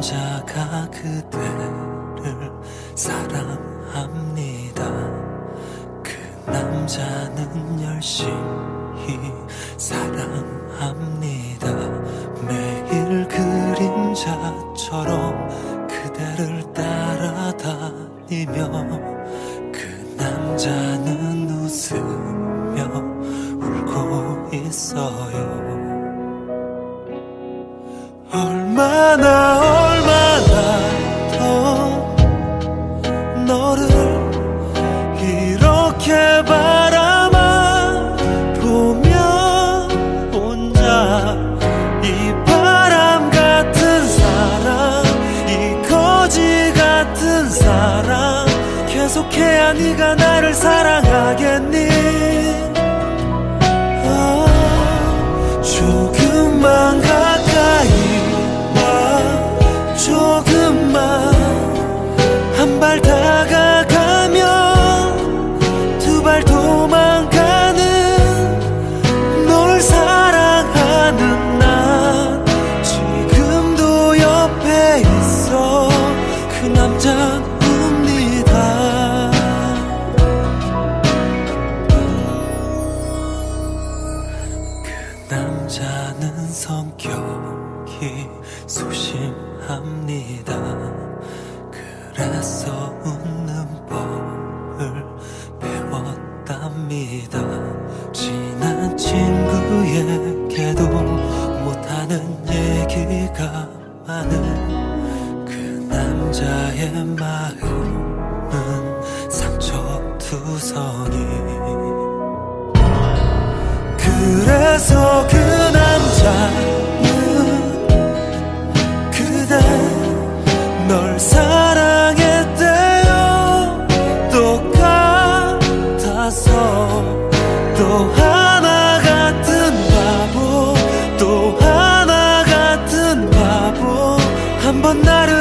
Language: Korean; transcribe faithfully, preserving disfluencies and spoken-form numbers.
남자가 그대를 사랑합니다. 그 남자는 열심히 사랑합니다. 매일 그림자처럼 그대를 따라다니며 그 남자는 웃으며 울고 있어요. 얼마나 얼마나 더 너를 이렇게 바라만 보면 혼자 이 바람 같은 사랑, 이 거지 같은 사랑 계속해야 네가 나를 사랑하겠니? 어, 조금만 가까이 조금만 한 발 다가가면 두 발 도망가는 널 사랑하는 난 지금도 옆에 있어. 그 남자는 웁니다. 그 남자는 성격이 소심합니다. 그래서 웃는 법을 배웠답니다. 친한 친구에게도 못하는 얘기가 많은 그 남자의 마음은 상처투성이. 그래서 그 남자는 그대 널 사랑했대요. 똑같아서 또 하나 같은 바보, 또 하나 같은 바보. 한번 나를